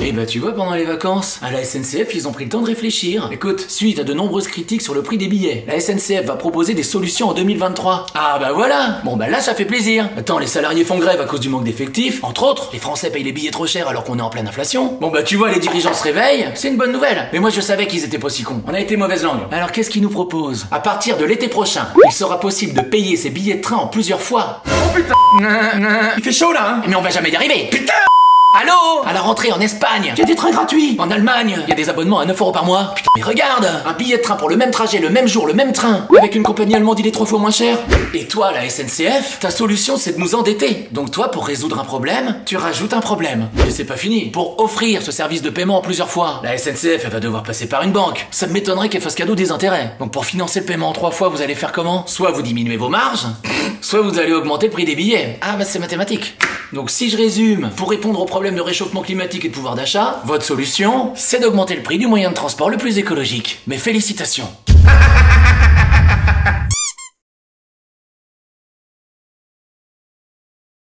Et bah tu vois, pendant les vacances, à la SNCF, ils ont pris le temps de réfléchir. Écoute, suite à de nombreuses critiques sur le prix des billets, la SNCF va proposer des solutions en 2023. Ah bah voilà. Bon bah là, ça fait plaisir. Attends, les salariés font grève à cause du manque d'effectifs, entre autres. Les Français payent les billets trop cher alors qu'on est en pleine inflation. Bon bah tu vois, les dirigeants se réveillent, c'est une bonne nouvelle. Mais moi je savais qu'ils étaient pas si cons. On a été mauvaise langue. Alors qu'est-ce qu'ils nous proposent? À partir de l'été prochain, il sera possible de payer ses billets de train en plusieurs fois. Oh putain. Il fait chaud là, hein. Mais on va jamais y arriver. Putain. Allô? À la rentrée en Espagne, il y a des trains gratuits. En Allemagne, il y a des abonnements à 9 € par mois. Putain, mais regarde, un billet de train pour le même trajet, le même jour, le même train, avec une compagnie allemande, il est 3 fois moins cher. Et toi, la SNCF, ta solution c'est de nous endetter. Donc toi, pour résoudre un problème, tu rajoutes un problème. Et c'est pas fini. Pour offrir ce service de paiement en plusieurs fois, la SNCF elle va devoir passer par une banque. Ça m'étonnerait qu'elle fasse cadeau des intérêts. Donc pour financer le paiement en 3 fois, vous allez faire comment? Soit vous diminuez vos marges, soit vous allez augmenter le prix des billets. Ah bah c'est mathématique. Donc si je résume, pour répondre au problème de réchauffement climatique et de pouvoir d'achat, votre solution, c'est d'augmenter le prix du moyen de transport le plus écologique. Mais félicitations.